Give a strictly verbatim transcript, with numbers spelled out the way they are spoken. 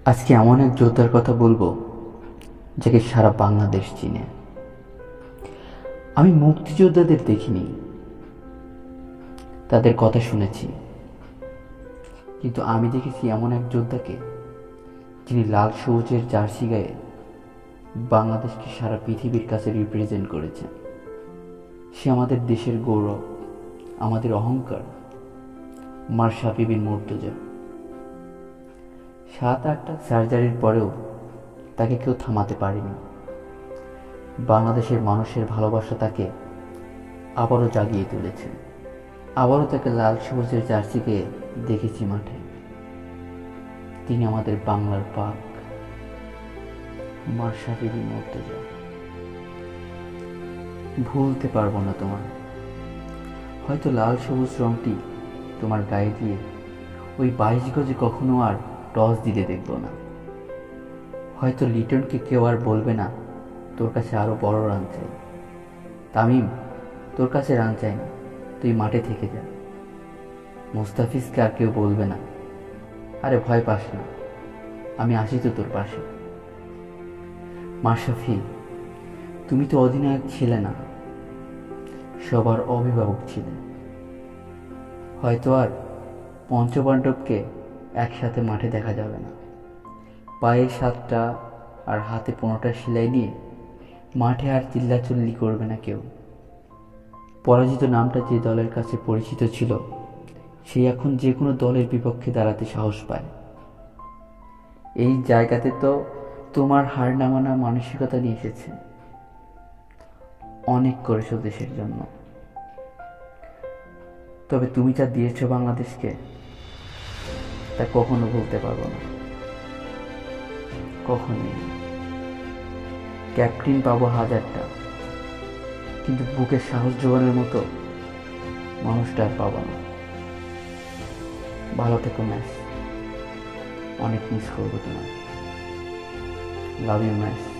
আজকে এমন এক যোদ্ধার কথা বলবো যাকে সারা বাংলাদেশ চিনে। আমি মুক্তিযোদ্ধাদের দেখিনি, তাদের কথা শুনেছি, কিন্তু আমি দেখেছি এমন এক যোদ্ধাকে যিনি লাল সবুজের জার্সি গায়ে বাংলাদেশকে সারা পৃথিবীর কাছে রিপ্রেজেন্ট করেছেন। সে আমাদের দেশের গৌরব, আমাদের অহংকার, মাশরাফি বিন মুর্তজা। সাত আটটা সার্জারির পরেও তাকে কেউ থামাতে পারেনি। বাংলাদেশের মানুষের ভালোবাসা তাকে আবারও জাগিয়ে তুলেছে। আবারও তাকে লাল সবুজের জার্সি গায়ে দেখেছি মাঠে। তিনি আমাদের বাংলার পাক, মাশরাফি বিন মুর্তজা। ভুলতে পারবো না তোমার। হয়তো লাল সবুজ রংটি তোমার গায়ে দিয়ে ওই বাইশ গজে কখনো আর টস দিতে দেখব না। হয়তো লিটনকে কেউ আর বলবে না তোর কাছে আরো বড় রান চাই। তামিম, তোর কাছে রান চাই না, তুই মাঠে থেকে যা। মুস্তাফিজকে আর কেউ বলবে না আরে ভয় পাস না, আমি আসি তো তোর পাশে। মাশরাফি, তুমি তো অধিনায়ক ছিলে না, সবার অভিভাবক ছিলে। হয়তো আর পঞ্চপাণ্ডবকে একসাথে মাঠে দেখা যাবে না। পায়ে সাতটা আর হাতে পনেরোটা সেলাই নিয়ে মাঠে আর চিল্লাচিল্লি করবে না কেউ। পরাজিত নামটা যে দলের কাছে পরিচিত ছিল, সে এখন যে কোনো দলের বিপক্ষে দাঁড়াতে সাহস পায়। এই জায়গাতে তো তোমার হার না মানা মানসিকতা নিয়ে এসেছে। অনেক করেছো দেশের জন্য, তবে তুমি যা দিয়েছো বাংলাদেশকে তা কখনো ভুলতে পারবো না, কখনোই। ক্যাপ্টেন পাবো হাজারটা, কিন্তু বুকের সাহস জোগানোর মতো মানুষটা আর পাবো না। ভালো থেকো ম্যাচ, অনেক মিস করবো তোমার। Love you match.